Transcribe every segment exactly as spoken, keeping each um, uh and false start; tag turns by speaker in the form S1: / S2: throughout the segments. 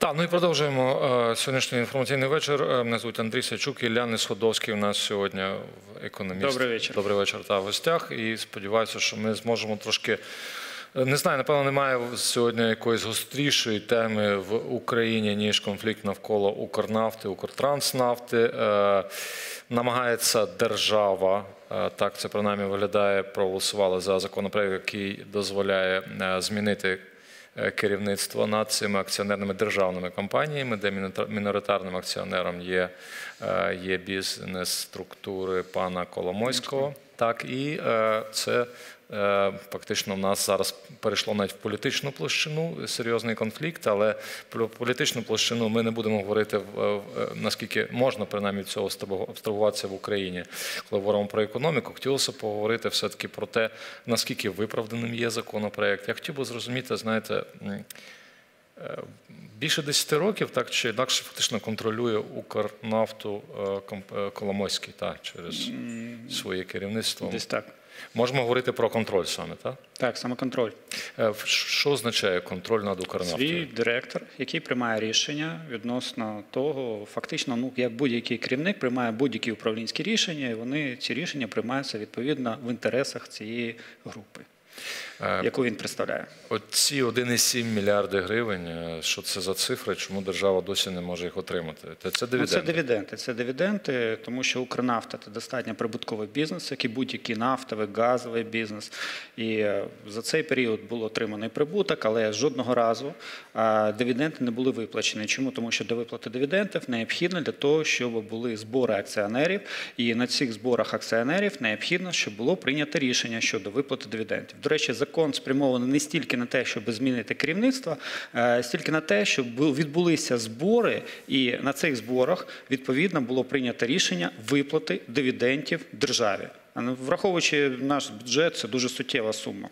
S1: Так, ну і продовжуємо е, сьогоднішній інформаційний вечір. Е, Мене звуть Андрій Сачук, Ілля Несходовський у нас сьогодні в «Економіст».
S2: Добрий вечір.
S1: Добрий вечір, та в гостях. І сподіваюся, що ми зможемо трошки, не знаю, напевно, немає сьогодні якоїсь гострішої теми в Україні, ніж конфлікт навколо Укрнафти, Укртранснафти. Е, намагається держава, е, так це принаймні виглядає, проголосувала за законопроект, який дозволяє е, змінити керівництво над цими акціонерними державними компаніями, де міноритарним акціонером є, є бізнес-структури пана Коломойського. Так, і це фактично в нас зараз перейшло навіть в політичну площину, серйозний конфлікт, але про політичну площину ми не будемо говорити, наскільки можна принаймні від цього абстрагуватися в Україні. Коли говоримо про економіку, хотілося поговорити все-таки про те, наскільки виправданим є законопроект. Я хотів би зрозуміти, знаєте, більше десяти років, так чи інакше, фактично контролює Укрнафту Коломойський, так, через своє керівництво.
S2: Десь так.
S1: Можемо говорити про контроль саме, так?
S2: Так, саме контроль.
S1: Що означає контроль над Укрнафтою?
S2: Свій директор, який приймає рішення відносно того, фактично, ну, як будь-який керівник приймає будь-які управлінські рішення, і вони, ці рішення приймаються відповідно в інтересах цієї групи, яку він представляє.
S1: Оці один цілих сім мільярди гривень, що це за цифри, чому держава досі не може їх отримати? Це дивіденди?
S2: Ну, це дивіденди. Це дивіденди, тому що Укрнафта – це достатньо прибутковий бізнес, як і будь-який нафтовий, газовий бізнес. І за цей період було отриманий прибуток, але жодного разу дивіденди не були виплачені. Чому? Тому що до виплати дивідендів необхідно для того, щоб були збори акціонерів, і на цих зборах акціонерів необхідно, щоб було прийнято рішення щодо виплати дивідендів. До речі, закон спрямований не стільки на те, щоб змінити керівництво, стільки на те, щоб відбулися збори, і на цих зборах, відповідно, було прийнято рішення виплати дивідендів державі. Враховуючи наш бюджет, це дуже суттєва сума.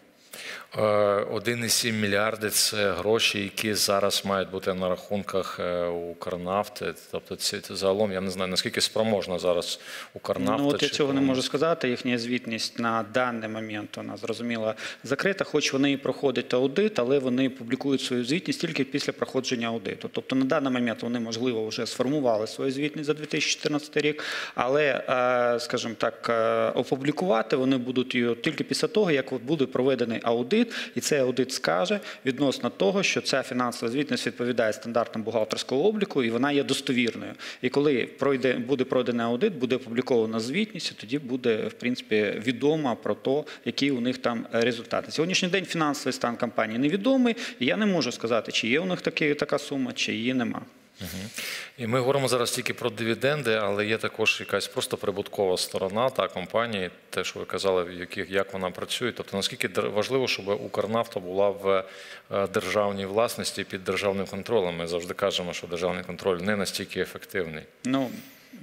S1: один цілих сім мільярди – це гроші, які зараз мають бути на рахунках Укрнафти. Тобто це загалом, я не знаю, наскільки спроможна зараз Укрнафта.
S2: Ну, от я цього не можу сказати. Їхня звітність на даний момент, вона, зрозуміло, закрита, хоч вони і проходять аудит, але вони публікують свою звітність тільки після проходження аудиту. Тобто на даний момент вони, можливо, вже сформували свою звітність за дві тисячі чотирнадцятий рік, але, скажімо так, опублікувати вони будуть її тільки після того, як буде проведений аудит, і цей аудит скаже відносно того, що ця фінансова звітність відповідає стандартам бухгалтерського обліку, і вона є достовірною. І коли пройде, буде пройдений аудит, буде опублікована звітність, і тоді буде, в принципі, відомо про те, які у них там результати. Сьогоднішній день фінансовий стан компанії невідомий, і я не можу сказати, чи є у них такі, така сума, чи її нема.
S1: Угу. І ми говоримо зараз тільки про дивіденди, але є також якась просто прибуткова сторона та компанії, те, що ви казали, в яких, як вона працює. Тобто, наскільки важливо, щоб Укрнафта була в державній власності під державним контролем. Ми завжди кажемо, що державний контроль не настільки ефективний.
S2: Ну,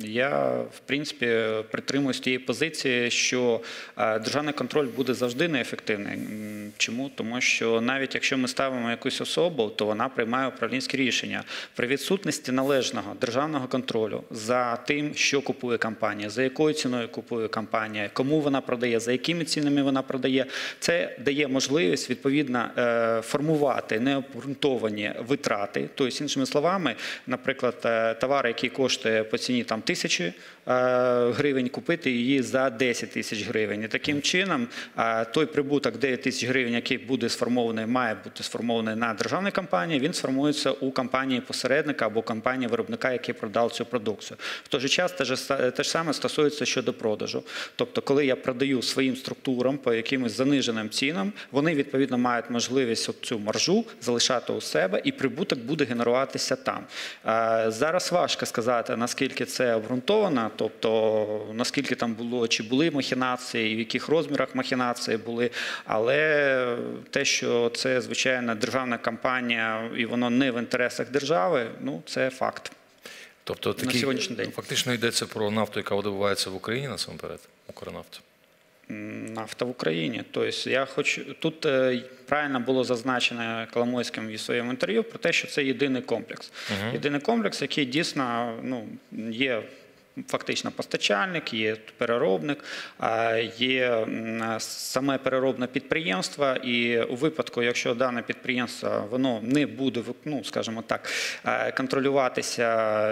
S2: я, в принципі, притримуюсь тієї позиції, що державний контроль буде завжди неефективний. Чому? Тому що навіть якщо ми ставимо якусь особу, то вона приймає управлінські рішення. При відсутності належного державного контролю за тим, що купує компанія, за якою ціною купує компанія, кому вона продає, за якими цінами вона продає, це дає можливість, відповідно, формувати необґрунтовані витрати. Тобто, іншими словами, наприклад, товар, який коштує по ціні там тисячі гривень, купити її за десять тисяч гривень. І таким чином той прибуток дев'ять тисяч гривень, який буде сформований, має бути сформований на державній компанії, він сформується у компанії-посередника або компанії-виробника, який продав цю продукцію. В той же час те ж саме стосується щодо продажу. Тобто, коли я продаю своїм структурам по якимось заниженим цінам, вони, відповідно, мають можливість цю маржу залишати у себе, і прибуток буде генеруватися там. Зараз важко сказати, наскільки це обґрунтовано, тобто наскільки там було, чи були махінації, і в яких розмірах махінації були, але те, що це, звичайно, державна компанія, і воно не в інтересах держави, ну, це факт.
S1: Тобто, такий, на сьогоднішній день. Фактично йдеться про нафту, яка видобувається в Україні, насамперед, Укрнафту?
S2: Нафта в Україні. Тобто, я хочу... Тут правильно було зазначено Коломойським в своєму інтерв'ю про те, що це єдиний комплекс. Uh-huh. Єдиний комплекс, який дійсно, ну, є фактично постачальник, є переробник, є саме переробне підприємство, і у випадку, якщо дане підприємство воно не буде, ну, скажімо так, контролюватися,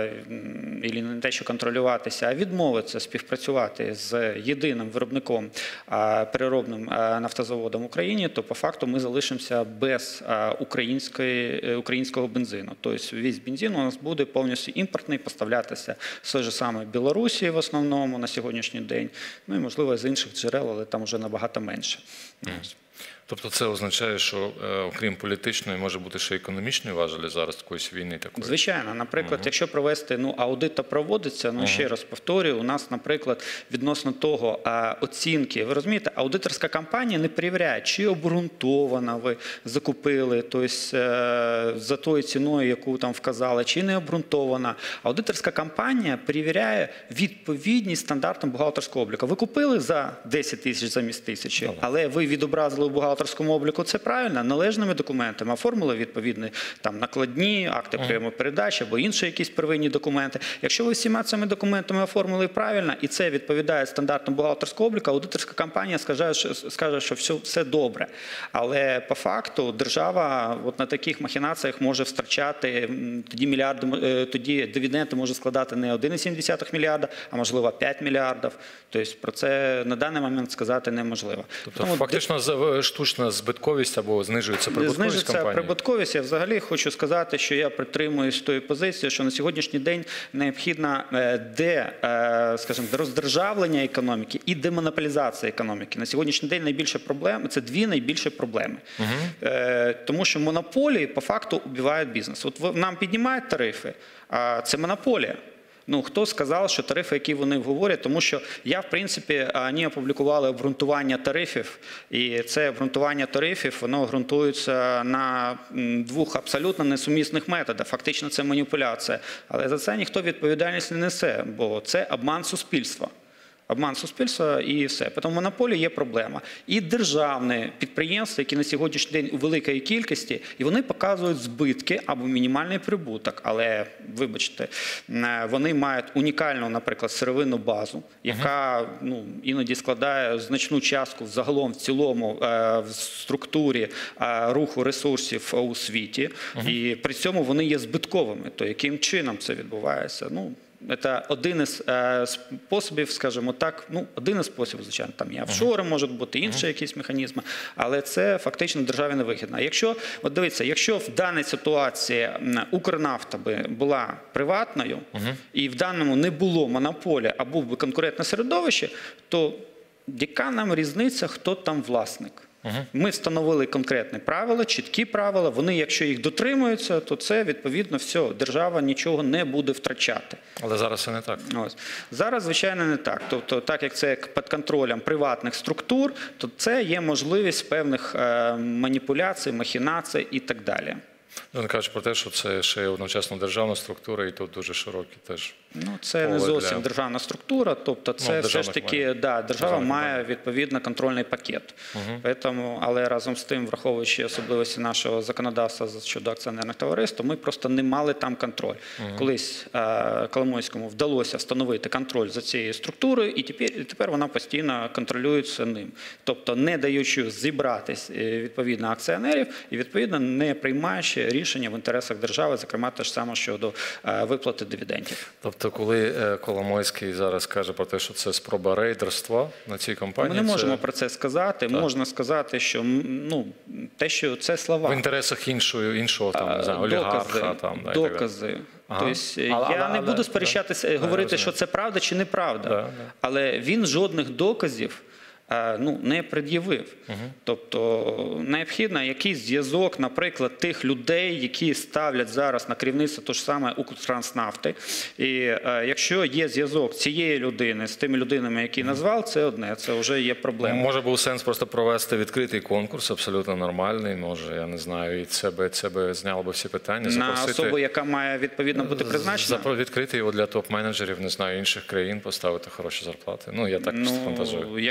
S2: і не те, що контролюватися, а відмовитися співпрацювати з єдиним виробником переробним нафтозаводом в Україні, то по факту ми залишимося без української, українського бензину. Тобто весь бензин у нас буде повністю імпортний, поставлятися з той же самої Білорусі в основному на сьогоднішній день, ну і можливо з інших джерел, але там вже набагато менше. Mm.
S1: Тобто це означає, що окрім політичної може бути ще економічної важелі зараз такоїсь війни такої?
S2: Звичайно. Наприклад, uh-huh. якщо провести, ну, аудит проводиться, ну, uh-huh. ще раз повторюю, у нас, наприклад, відносно того а, оцінки, ви розумієте, аудиторська компанія не перевіряє, чи обґрунтовано ви закупили, тобто за тою ціною, яку там вказали, чи не обґрунтована. Аудиторська компанія перевіряє відповідність стандартам бухгалтерського обліку. Ви купили за десять тисяч замість тисячі, uh-huh. але ви відобразили в бухгалтерському обліку, це правильно, належними документами, оформили відповідні там накладні, акти прийому передачі або інші якісь первинні документи. Якщо ви всіма цими документами оформили правильно, і це відповідає стандартам бухгалтерського обліку, аудиторська компанія скаже, що, скаже, що все, все добре. Але по факту держава от на таких махінаціях може втрачати, тоді, мільярди, тоді дивіденди може складати не один цілих сім мільярда, а можливо п'ять мільярдів. Тобто про це на даний момент сказати неможливо.
S1: Тобто тому, фактично де... штучна збитковість або знижується прибутковість
S2: знижується
S1: компанії?
S2: Прибутковість. Я взагалі хочу сказати, що я притримуюсь тої позиції, що на сьогоднішній день необхідно де, скажімо, роздержавлення економіки і демонополізація економіки. На сьогоднішній день найбільша проблема – це дві найбільші проблеми. Угу. Тому що монополії по факту убивають бізнес. От нам піднімають тарифи, а це монополія. Ну, хто сказав, що тарифи, які вони говорять, тому що я, в принципі, вони опублікували обґрунтування тарифів, і це обґрунтування тарифів, воно ґрунтується на двох абсолютно несумісних методах. Фактично це маніпуляція. Але за це ніхто відповідальність не несе, бо це обман суспільства. Обман суспільства і все. Тому в монополії є проблема. І державні підприємства, які на сьогоднішній день у великій кількості, і вони показують збитки або мінімальний прибуток. Але, вибачте, вони мають унікальну, наприклад, сировинну базу, яка ну, іноді складає значну частку загалом в цілому в структурі руху ресурсів у світі. Uh-huh. І при цьому вони є збитковими. То яким чином це відбувається? Ну, це один із е, способів, скажімо так, ну, один із способів, звичайно, там і офшори можуть бути, інші якісь механізми, але це фактично державі невигідно. Якщо, от дивіться, якщо в даній ситуації Укрнафта би була приватною, і в даному не було монополії, а був би конкурентне середовище, то яка нам різниця, хто там власник? Ми встановили конкретні правила, чіткі правила, вони, якщо їх дотримуються, то це, відповідно, все, держава нічого не буде втрачати.
S1: Але зараз це не так.
S2: Ось. Зараз, звичайно, не так. Тобто, так як це під контролем приватних структур, то це є можливість певних е, маніпуляцій, махінацій і так далі.
S1: Не кажуть про те, що це ще й одночасно державна структура, і тут дуже широкі теж.
S2: Ну, це не зовсім для... державна структура, тобто це ну, все ж таки, да, держава має відповідно контрольний пакет. Угу. Тому, але разом з тим, враховуючи особливості нашого законодавства щодо акціонерних товариств, ми просто не мали там контроль. Угу. Колись е, Коломойському вдалося встановити контроль за цією структурою, і тепер, і тепер вона постійно контролюється ним. Тобто, не даючи зібратись відповідно акціонерів і відповідно не приймаючи рішення в інтересах держави, зокрема те ж саме щодо е, виплати дивідендів.
S1: Тобто, коли Коломойський зараз каже про те, що це спроба рейдерства на цій компанії...
S2: Ми не можемо
S1: це...
S2: про це сказати. Так. Можна сказати, що ну, те, що це слова.
S1: В інтересах іншого, іншого там, не знаю, олігарха. Там, да,
S2: докази. Ага. Тобто, але, я але, не буду сперечатися, да, говорити, що це правда чи неправда. Да, да. Але він жодних доказів ну, не пред'явив. Угу. Тобто необхідно якийсь зв'язок, наприклад, тих людей, які ставлять зараз на керівництво то ж саме Укртранснафти. І е, якщо є зв'язок цієї людини з тими людинами, які назвав, це одне, це вже є проблема.
S1: Може був сенс просто провести відкритий конкурс, абсолютно нормальний, може, я не знаю, і це би, це би зняло би всі питання.
S2: Запросити... На особу, яка має відповідно бути призначена?
S1: Відкрити його для топ-менеджерів, не знаю, інших країн, поставити хороші зарплати. Ну, я так
S2: ну,
S1: фантазую.
S2: Якщо це держава,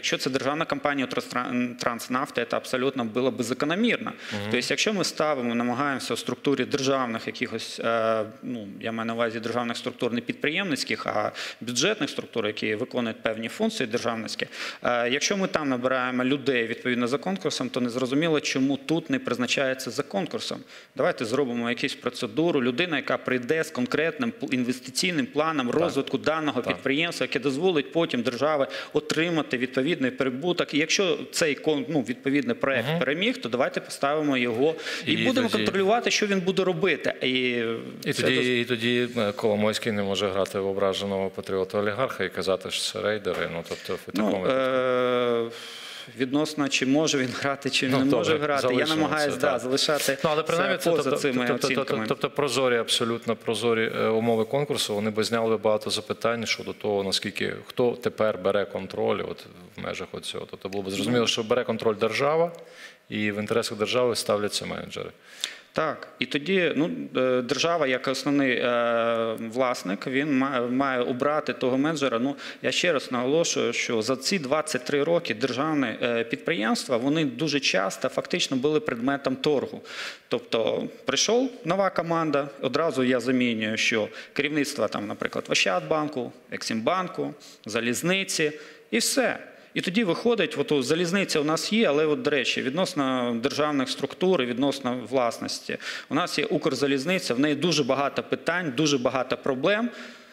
S2: державна компанія «Транснафта» це абсолютно було б закономірно. Угу. Тобто, якщо ми ставимо, намагаємося в структурі державних якихось, ну, я маю на увазі державних структур не підприємницьких, а бюджетних структур, які виконують певні функції державницькі, якщо ми там набираємо людей відповідно за конкурсом, то не зрозуміло, чому тут не призначається за конкурсом. Давайте зробимо якусь процедуру. Людина, яка прийде з конкретним інвестиційним планом розвитку так. даного так. підприємства, яке дозволить потім державі отримати відповідний прибуток. І якщо цей ну, відповідний проект угу. переміг, то давайте поставимо його і, і будемо тоді... контролювати, що він буде робити. І,
S1: і, тоді, доз... і тоді Коломойський не може грати в ображеного патріота-олігарха і казати, що це рейдери. Ну, тобто, в такому
S2: ну, е... Відносно, чи може він грати, чи ну, не добре, може грати. Я намагаюся да, залишати
S1: ну, але принаймні, це поза
S2: тобто,
S1: цими тобто,
S2: оцінками.
S1: Тобто прозорі, абсолютно прозорі умови конкурсу, вони б зняли багато запитань щодо того, наскільки, хто тепер бере контроль от, в межах цього. Тобто було б зрозуміло, що бере контроль держава, і в інтересах держави ставляться менеджери.
S2: Так, і тоді ну, держава, як основний е, власник, він має, має обрати того менеджера. Ну, я ще раз наголошую, що за ці двадцять три роки державні е, підприємства, вони дуже часто фактично були предметом торгу. Тобто, прийшов нова команда, одразу я замінюю, що керівництво, там, наприклад, Ощадбанку, Ексімбанку, Залізниці і все. І тоді виходить, от залізниця у нас є, але, от, до речі, відносно державних структур і відносно власності. У нас є Укрзалізниця, в неї дуже багато питань, дуже багато проблем.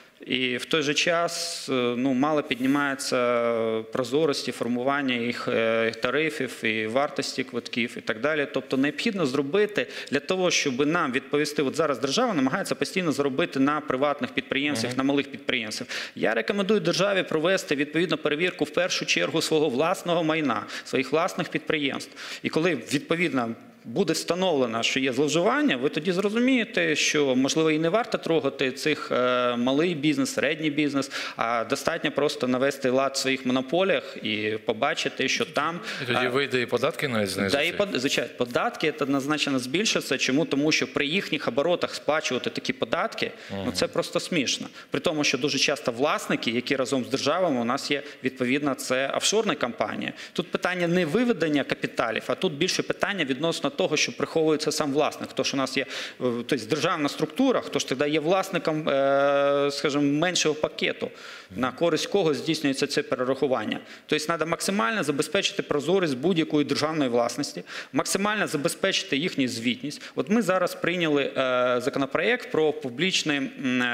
S2: І в той же час ну, мало піднімається прозорості, формування їх тарифів і вартості квитків і так далі. Тобто необхідно зробити для того, щоб нам відповісти, от зараз держава намагається постійно зробити на приватних підприємствах, uh-huh. на малих підприємствах. Я рекомендую державі провести відповідну перевірку в першу чергу свого власного майна, своїх власних підприємств. І коли відповідно буде встановлено, що є зловживання, ви тоді зрозумієте, що, можливо, і не варто трогати цих е, малий бізнес, середній бізнес, а достатньо просто навести лад в своїх монополіях і побачити, що там...
S1: І тоді вийде і податки навіть знизити?
S2: Да, і, звичайно, податки це однозначно збільшаться. Чому? Тому що при їхніх оборотах сплачувати такі податки, угу. ну це просто смішно. При тому, що дуже часто власники, які разом з державами, у нас є, відповідно, це офшорні компанії. Тут питання не виведення капіталів, а тут більше питання відносно того, що приховується сам власник. Хто ж у нас є, тобто державна структура, хто ж тоді є власником, скажімо, меншого пакету, на користь кого здійснюється це перерахування. Тобто треба максимально забезпечити прозорість будь-якої державної власності, максимально забезпечити їхню звітність. От ми зараз прийняли законопроект про публічне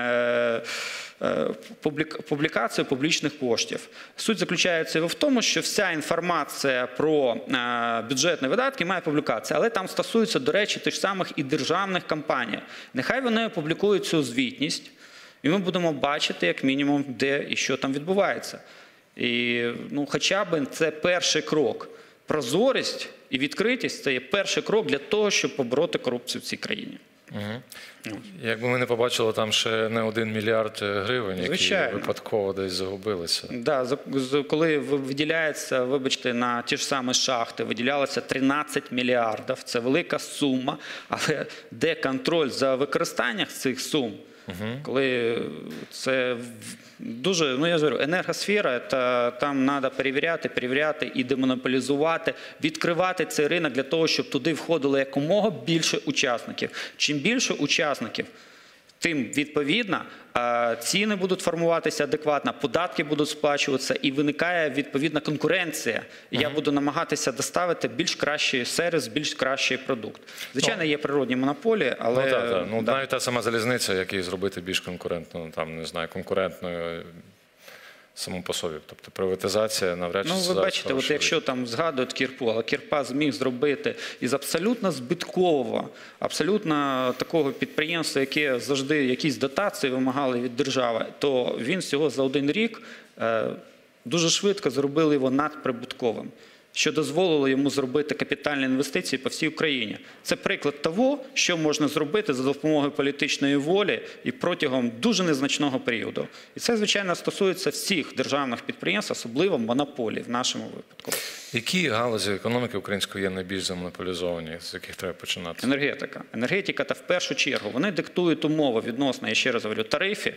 S2: публікацію публічних коштів. Суть заключається в тому, що вся інформація про бюджетні видатки має публікація, але там стосується, до речі, тих самих і державних компаній. Нехай вони публікують цю звітність, і ми будемо бачити, як мінімум, де і що там відбувається. І ну, хоча б це перший крок. Прозорість і відкритість – це є перший крок для того, щоб побороти корупцію в цій країні.
S1: Угу. Якби ми не побачили там ще не один мільярд гривень, які Звичайно. випадково десь загубилися.
S2: Да, коли виділяється, вибачте, на ті ж самі шахти, виділялося тринадцять мільярдів, це велика сума, але де контроль за використанням цих сум? Угу. Коли це дуже, ну я ж говорю, енергосфера, та, там треба перевіряти, перевіряти і демонополізувати, відкривати цей ринок для того, щоб туди входило якомога більше учасників. Чим більше учасників, тим, відповідно, ціни будуть формуватися адекватно, податки будуть сплачуватися і виникає, відповідна, конкуренція. І я буду намагатися доставити більш кращий сервіс, більш кращий продукт. Звичайно, є природні монополії, але...
S1: Ну, так, так. Ну, да. Навіть та сама залізниця, як її зробити більш конкурентною, там, не знаю, конкурентною саму по собі. Тобто приватизація навряд чи...
S2: Ну, ви бачите, от якщо там згадують Кірпу, але Кірпа зміг зробити із абсолютно збиткового, абсолютно такого підприємства, яке завжди якісь дотації вимагали від держави, то він всього за один рік е, дуже швидко зробили його надприбутковим, що дозволило йому зробити капітальні інвестиції по всій Україні. Це приклад того, що можна зробити за допомогою політичної волі і протягом дуже незначного періоду. І це, звичайно, стосується всіх державних підприємств, особливо монополій в нашому випадку.
S1: Які галузі економіки української є найбільш замонополізовані, з яких треба починати?
S2: Енергетика. Енергетика – та в першу чергу. Вони диктують умови відносно, я ще раз говорю, тарифи,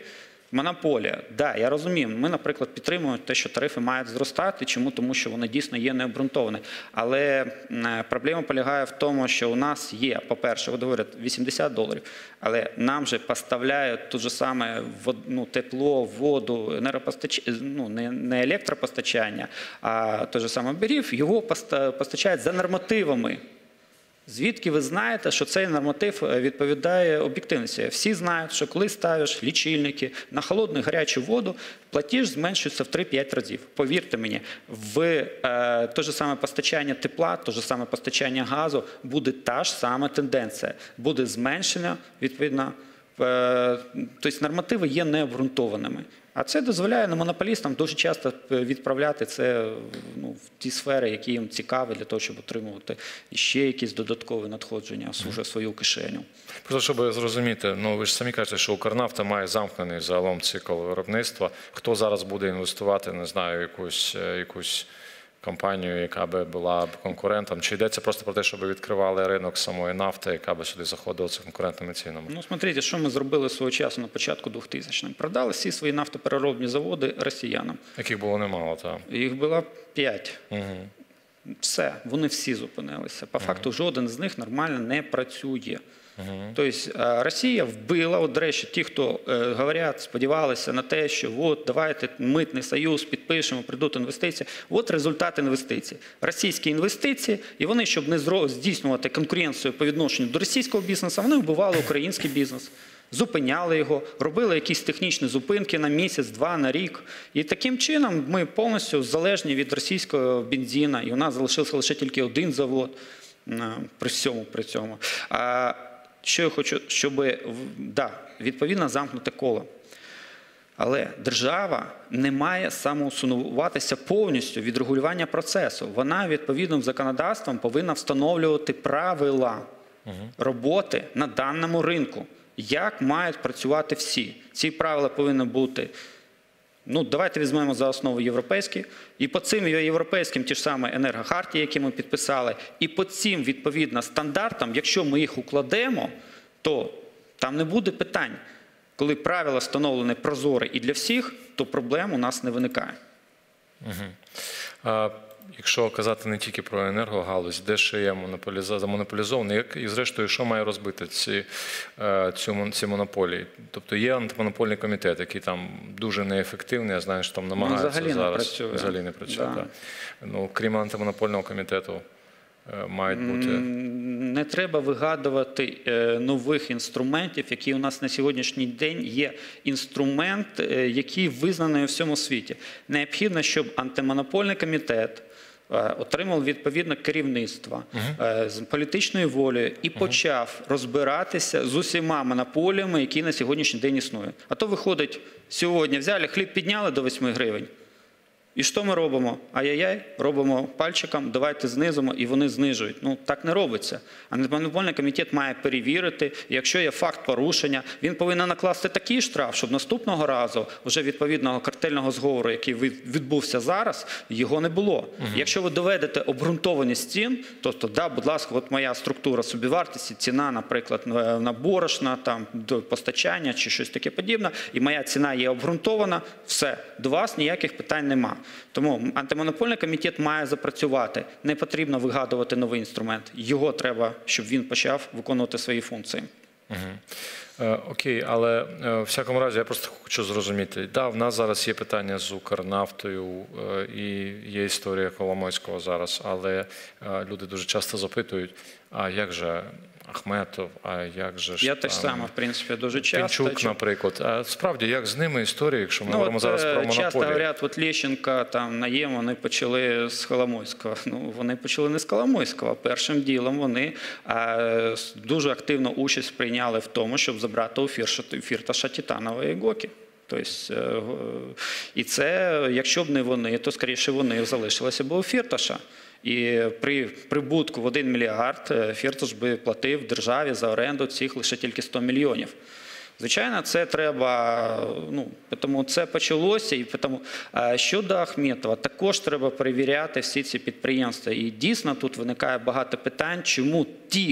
S2: Монополія. Да, я розумію. Ми, наприклад, підтримуємо те, що тарифи мають зростати. Чому? Тому що вони дійсно є необґрунтовані. Але проблема полягає в тому, що у нас є, по-перше, от говорять, вісімдесят доларів, але нам же поставляють те ж саме ну, тепло, воду, енергопостачання, ну, не, не електропостачання, а те ж саме берів, його постачають за нормативами. Звідки ви знаєте, що цей норматив відповідає об'єктивності? Всі знають, що коли ставиш лічильники на холодну і гарячу воду, платіж зменшується в три-п'ять разів. Повірте мені, в е, те ж саме постачання тепла, те ж саме постачання газу буде та ж сама тенденція. Буде зменшення, відповідно, е, тобто нормативи є необґрунтованими. А це дозволяє монополістам дуже часто відправляти це ну, в ті сфери, які їм цікаві, для того, щоб отримувати ще якісь додаткові надходження в свою кишеню.
S1: Просто щоб зрозуміти, ну ви ж самі кажете, що Укрнафта має замкнений загалом цикл виробництва. Хто зараз буде інвестувати, не знаю, якусь, якусь компанію, яка би була конкурентом? Чи йдеться просто про те, щоб відкривали ринок самої нафти, яка би сюди заходила з конкурентними цінами?
S2: Ну, смотрите, що ми зробили свого часу на початку двохтисячних. Продали всі свої нафтопереробні заводи росіянам.
S1: Яких було немало, так.
S2: Їх було п'ять.
S1: Угу.
S2: Все, вони всі зупинилися. По факту, жоден з них нормально не працює. Uh-huh. Тобто Росія вбила, от, до речі, ті, хто е, говорять, сподівалися на те, що от, давайте митний союз підпишемо, прийдуть інвестиції. От результат інвестицій. Російські інвестиції, і вони, щоб не здійснювати конкуренцію по відношенню до російського бізнесу, вони вбивали український бізнес. Зупиняли його, робили якісь технічні зупинки на місяць, два, на рік. І таким чином ми повністю залежні від російського бензину, і у нас залишився лише тільки один завод при всьому при цьому. А що я хочу, щоб, да, відповідно, замкнути коло. Але держава не має самоусунуватися повністю від регулювання процесу. Вона відповідним законодавством повинна встановлювати правила роботи на даному ринку. Як мають працювати всі. Ці правила повинні бути, ну, давайте візьмемо за основу європейські, і по цим європейським ті ж самі енергохартії, які ми підписали, і по цим, відповідно, стандартам, якщо ми їх укладемо, то там не буде питань. Коли правила встановлені прозорі і для всіх, то проблем у нас не виникає.
S1: Угу. А, якщо казати не тільки про енергогалузь, де ще є замонополізований, як і зрештою, що має розбити ці, цю, ці монополії? Тобто є антимонопольний комітет, який там дуже неефективний, я знаю, що там намагаються
S2: ну, взагалі
S1: зараз.
S2: Не працює.
S1: Взагалі не працює.
S2: Да.
S1: Ну, крім антимонопольного комітету, мають бути...
S2: Не треба вигадувати нових інструментів, які у нас на сьогоднішній день є інструмент, який визнаний у всьому світі. Необхідно, щоб антимонопольний комітет отримав відповідне керівництво uh-huh. з політичною волею і uh-huh. почав розбиратися з усіма монополіями, які на сьогоднішній день існують. А то виходить, сьогодні взяли, хліб підняли до восьми гривень. І що ми робимо? Ай-яй-яй, робимо пальчиком, давайте знизимо, і вони знижують. Ну, так не робиться. Антимонопольний комітет має перевірити, якщо є факт порушення, він повинен накласти такий штраф, щоб наступного разу вже відповідного картельного зговору, який відбувся зараз, його не було. Угу. Якщо ви доведете обґрунтованість цін, то, то да, будь ласка, от моя структура собівартості, ціна, наприклад, на борошна, там, до постачання чи щось таке подібне, і моя ціна є обґрунтована, все, до вас ніяких питань нема. Тому антимонопольний комітет має запрацювати. Не потрібно вигадувати новий інструмент. Його треба, щоб він почав виконувати свої функції.
S1: Угу. Окей, але в всякому разі я просто хочу зрозуміти. Да, в нас зараз є питання з Укрнафтою і є історія Коломойського зараз, але люди дуже часто запитують, а як же Ахметов, а як же ж
S2: Я
S1: там...
S2: теж саме, в принципі, дуже часто.
S1: Пінчук, наприклад. А справді, як з ними історія, якщо ми
S2: ну,
S1: говоримо
S2: от,
S1: зараз про монополію?
S2: Часто говорять, от Лещенка, там, Наєм, вони почали з Коломойського. Ну, вони почали не з Коломойського. Першим ділом вони а, дуже активну участь прийняли в тому, щоб забрати у Фірташа титанової ГОКи. Тобто, і це, якщо б не вони, то, скоріше, вони залишилися б у Фірташа. І при прибутку в один мільярд Фірташ би платив державі за оренду цих лише тільки сто мільйонів. Звичайно, це треба, ну, тому це почалося. І тому, щодо Ахметова, також треба перевіряти всі ці підприємства. І дійсно тут виникає багато питань, чому ті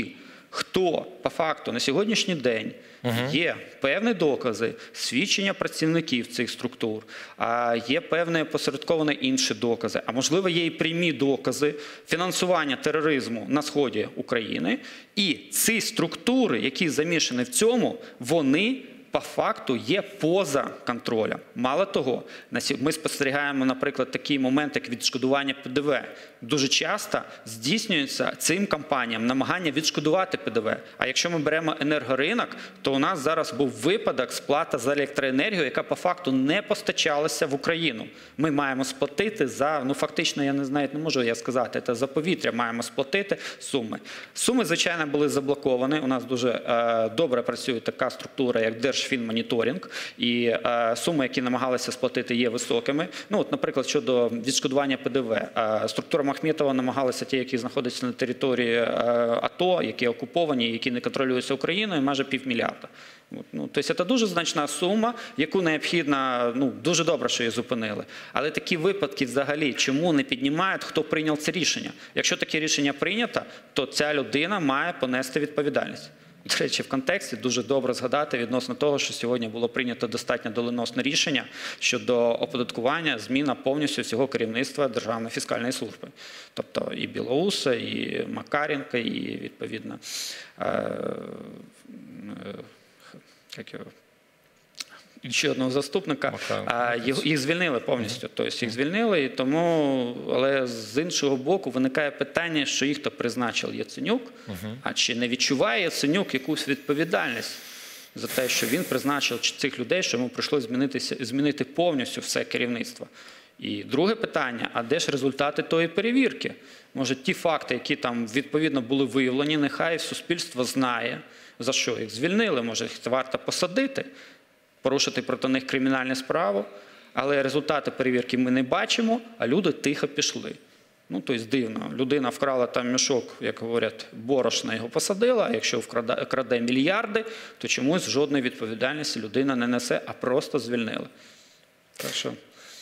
S2: хто по факту на сьогоднішній день є певні докази, свідчення працівників цих структур, а є певні посередковані інші докази, а можливо є і прямі докази фінансування тероризму на сході України, і ці структури, які замішані в цьому, вони по факту є поза контролем. Мало того, ми спостерігаємо, наприклад, такий момент, як відшкодування Пе Де Ве. Дуже часто здійснюється цим компаніям намагання відшкодувати Пе Де Ве. А якщо ми беремо енергоринок, то у нас зараз був випадок сплата за електроенергію, яка по факту не постачалася в Україну. Ми маємо сплатити за, ну фактично, я не знаю, не можу я сказати, це за повітря маємо сплатити суми. Суми, звичайно, були заблоковані. У нас дуже е, добре працює така структура, як Держфінмоніторинг, і е, суми, які намагалися сплатити, є високими. Ну, от, наприклад, щодо відшкодування Пе Де Ве. Е, структура Ахметова намагалися ті, які знаходяться на території е, АТО, які окуповані, які не контролюються Україною, майже півмільярда. Ну, тобто це дуже значна сума, яку необхідно, ну, дуже добре, що її зупинили. Але такі випадки взагалі, чому не піднімають, хто прийняв це рішення? Якщо таке рішення прийнято, то ця людина має понести відповідальність. До речі, в контексті дуже добре згадати відносно того, що сьогодні було прийнято достатньо доленосне рішення щодо оподаткування, зміна повністю всього керівництва Державної фіскальної служби. Тобто і Білоуса, і Макаренка, і відповідно як його, ще одного заступника, а, їх, їх звільнили повністю. Тобто їх звільнили, і тому, але з іншого боку виникає питання, що їх то призначив Яценюк, а чи не відчуває Яценюк якусь відповідальність за те, що він призначив цих людей, що йому прийшлося змінити повністю все керівництво. І друге питання, а де ж результати тої перевірки? Може, ті факти, які там відповідно були виявлені, нехай суспільство знає, за що їх звільнили, може, їх варто посадити, порушити проти них кримінальну справу, але результати перевірки ми не бачимо, а люди тихо пішли. Ну, тобто дивно. Людина вкрала там мішок, як говорять, борошна, його посадила, а якщо вкраде, краде мільярди, то чомусь жодної відповідальності людина не несе, а просто звільнили. Так що...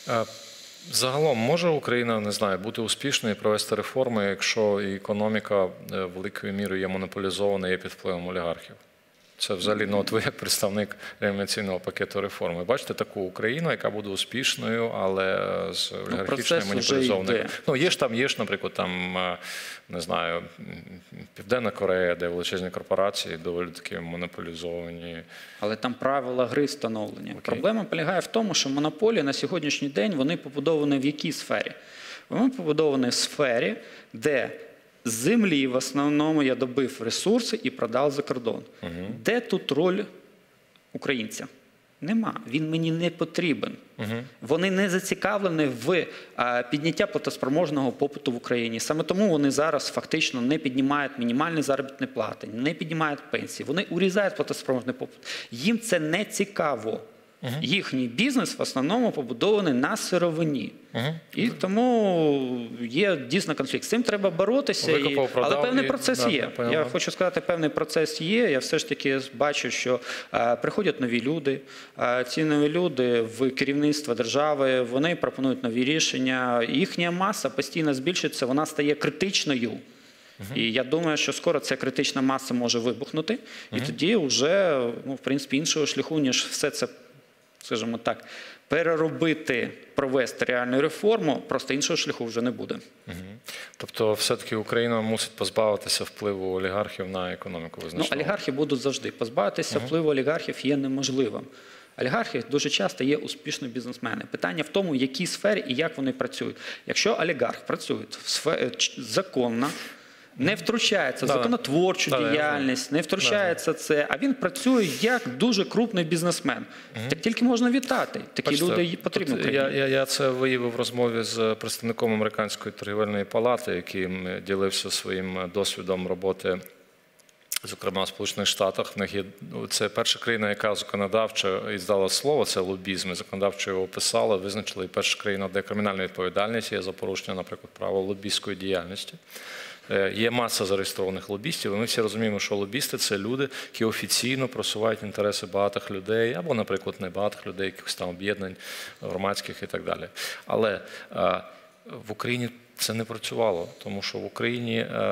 S1: Загалом, може Україна, не знаю, бути успішною і провести реформи, якщо і економіка великою мірою є монополізована і є під впливом олігархів? Це взагалі, ну от ви як представник реанімаційного пакету реформи. Бачите таку Україну, яка буде успішною, але з олігархічною
S2: ну,
S1: монополізованою. Ну, є ж там, є ж, наприклад, там, не знаю, Південна Корея, де величезні корпорації доволі таки монополізовані.
S2: Але там правила гри встановлені. Okay. Проблема полягає в тому, що монополії на сьогоднішній день, вони побудовані в якій сфері? Вони побудовані в сфері, де з землі в основному я добив ресурси і продав за кордон. Угу. Де тут роль українця? Нема. Він мені не потрібен. Угу. Вони не зацікавлені в а, підняття платоспроможного попиту в Україні. Саме тому вони зараз фактично не піднімають мінімальні заробітні плати, не піднімають пенсії. Вони урізають платоспроможний попит. Їм це не цікаво. Угу. Їхній бізнес в основному побудований на сировині. Угу. І тому є дійсно конфлікт. З цим треба боротися, і... але певний і... процес да, є. Я, я хочу сказати, певний процес є. Я все ж таки бачу, що а, приходять нові люди. А, ці нові люди в керівництво держави, вони пропонують нові рішення. Їхня маса постійно збільшується, вона стає критичною. Uh-huh. І я думаю, що скоро ця критична маса може вибухнути. Uh-huh. І тоді вже, ну, в принципі, іншого шляху, ніж все це, скажімо так, переробити, провести реальну реформу, просто іншого шляху вже не буде. Угу.
S1: Тобто, все-таки Україна мусить позбавитися впливу олігархів на економіку визначного?
S2: Ну, олігархи будуть завжди. Позбавитися угу. впливу олігархів є неможливим. Олігархи дуже часто є успішні бізнесмени. Питання в тому, в якій сфері і як вони працюють. Якщо олігарх працює в сфері законно, не втручається в законотворчу да, діяльність, не втручається да, це, а він працює як дуже крупний бізнесмен. Угу. Так тільки можна вітати. Такі Бачите, люди потрібні.
S1: Я, я, я це виявив в розмові з представником Американської торгівельної палати, який ділився своїм досвідом роботи, зокрема в Сполучених Штатах. В них є, це перша країна, яка законодавчо іздала слово, це лобізм, і законодавчо його описала, визначила, і перша країна, де кримінальна відповідальність є за порушення, наприклад, права лобістської діяльності. Є маса зареєстрованих лобістів, і ми всі розуміємо, що лобісти – це люди, які офіційно просувають інтереси багатих людей, або, наприклад, не багатих людей, якихось там об'єднань громадських і так далі. Але а, в Україні це не працювало, тому що в Україні а,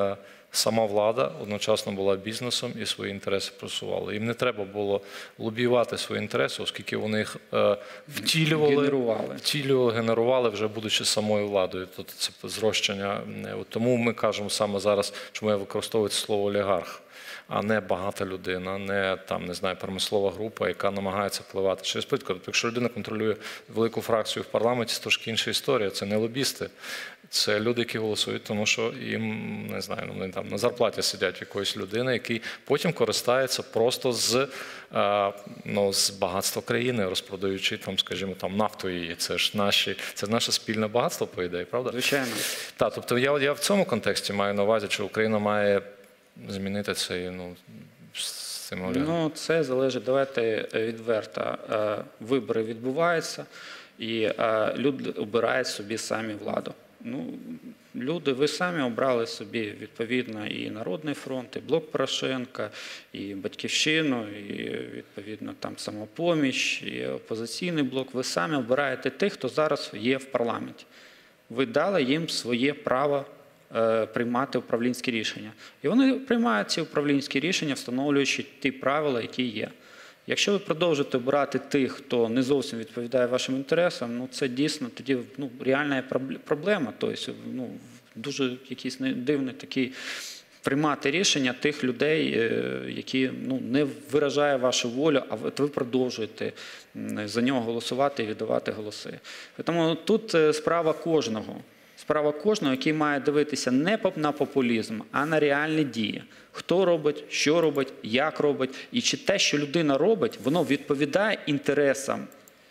S1: сама влада одночасно була бізнесом і свої інтереси просувала. Їм не треба було лобіювати свої інтереси, оскільки вони їх е, втілювали,
S2: Генерували.
S1: втілювали, генерували, вже будучи самою владою. Тобто це зрощення. От тому ми кажемо саме зараз, чому я використовую це слово олігарх, а не багата людина, не там, не знаю, промислова група, яка намагається впливати через політику. Тобто, якщо людина контролює велику фракцію в парламенті, це трошки інша історія. Це не лобісти, це люди, які голосують, тому що їм, не знаю, вони там на зарплаті сидять якоїсь людини, який потім користається просто з, е, ну, з багатства країни, розпродаючи там, скажімо, там нафту її. Це ж наші, це наше спільне багатство, по ідеї, правда?
S2: Звичайно.
S1: Так, тобто я, я в цьому контексті маю на увазі, що Україна має змінити цей, ну, стимулювання.
S2: Ну, це залежить, давайте відверто. Е, Вибори відбуваються, і е, люди обирають собі самі владу. Ну, люди, ви самі обрали собі, відповідно, і Народний фронт, і Блок Порошенка, і Батьківщину, і, відповідно, там Самопоміч, і Опозиційний блок. Ви самі обираєте тих, хто зараз є в парламенті. Ви дали їм своє право приймати управлінські рішення. І вони приймають ці управлінські рішення, встановлюючи ті правила, які є. Якщо ви продовжите обирати тих, хто не зовсім відповідає вашим інтересам, ну це дійсно тоді, ну, реальна проблема. Тобто, ну, дуже якийсь дивний такий приймати рішення тих людей, які, ну, не виражають вашу волю, а ви продовжуєте за нього голосувати і віддавати голоси. Тому тут справа кожного. Справа кожного, який має дивитися не на популізм, а на реальні дії. Хто робить, що робить, як робить, і чи те, що людина робить, воно відповідає інтересам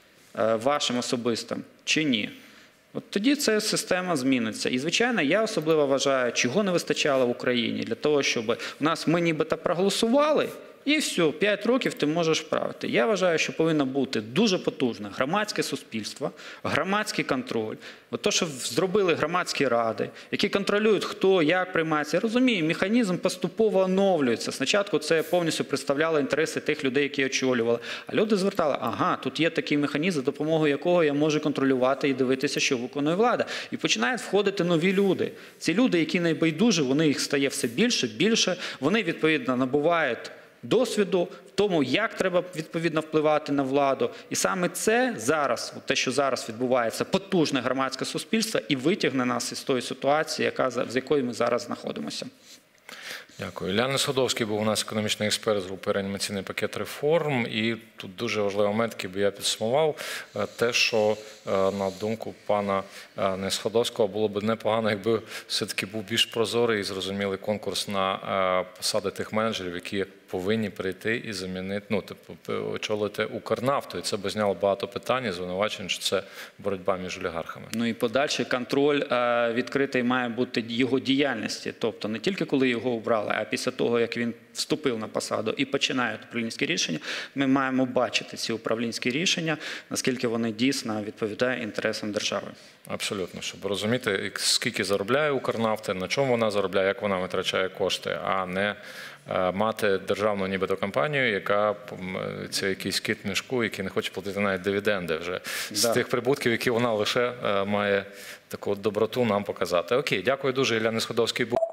S2: вашим особистим, чи ні. От тоді ця система зміниться. І, звичайно, я особливо вважаю, чого не вистачало в Україні для того, щоб у нас ми нібито проголосували, і все, п'ять років ти можеш правити. Я вважаю, що повинно бути дуже потужне громадське суспільство, громадський контроль. От то, що зробили громадські ради, які контролюють, хто, як приймається. Я розумію, механізм поступово оновлюється. Спочатку це повністю представляло інтереси тих людей, які очолювали. А люди звертали, ага, тут є такий механізм, за допомогою якого я можу контролювати і дивитися, що виконує влада. І починають входити нові люди. Ці люди, які найбайдужі, вони їх стає все більше, більше. Вони, відповідно, набувають досвіду в тому, як треба, відповідно, впливати на владу. І саме це зараз, те, що зараз відбувається, потужне громадське суспільство і витягне нас із тої ситуації, яка, з якої ми зараз знаходимося.
S1: Дякую. Лян Сходовський був у нас економічний експерт з групи «Реанімаційний пакет реформ». І тут дуже важливий момент, який би я підсумував, те, що, на думку пана Несходовського, було б непогано, якби все-таки був більш прозорий і зрозумілий конкурс на посади тих менеджерів, які повинні прийти і замінити, ну, типу, очолити Укрнафту. І це б зняло багато питань і звинувачень, що це боротьба між олігархами.
S2: Ну і подальший контроль відкритий має бути його діяльності. Тобто не тільки коли його обрали, а після того, як він вступив на посаду і починають управлінські рішення, ми маємо бачити ці управлінські рішення, наскільки вони дійсно відповідають інтересам держави.
S1: Абсолютно, щоб розуміти, скільки заробляє Укрнафта, на чому вона заробляє, як вона витрачає кошти, а не мати державну нібито компанію, яка це якийсь кит в мішку, який не хоче платити навіть дивіденди вже з
S2: Да.
S1: тих прибутків, які вона лише має таку доброту нам показати. Окей, дякую дуже. Ілля Несходовський був.